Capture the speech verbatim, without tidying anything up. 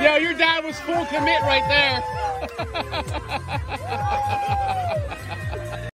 Yeah, your dad was full commit right there.